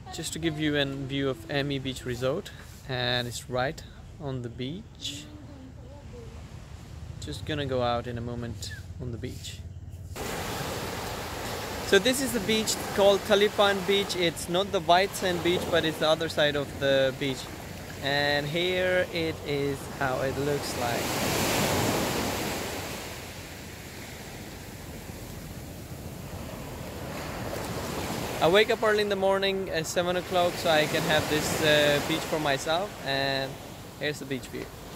just to give you a view of Amami Beach Resort, and it's right on the beach. Just gonna go out in a moment on the beach. So this is the beach called Talipan Beach. It's not the white sand beach, but it's the other side of the beach. And here it is how it looks like. I wake up early in the morning at 7 o'clock so I can have this beach for myself, and here's the beach view.